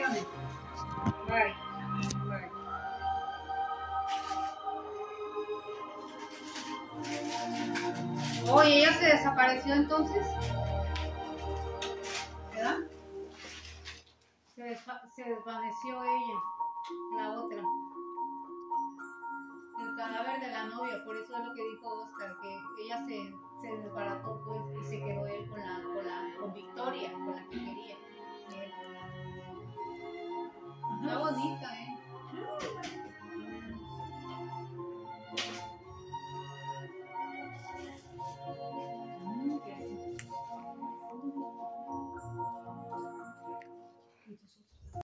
bendiciones. Bye. Bye. Oye, ella se desapareció entonces, ¿verdad? Se desvaneció ella, la otra. El cadáver de la novia, por eso es lo que dijo Oscar, que ella se desbarató pues y se quedó él con Victoria, con la que quería. Está bonita.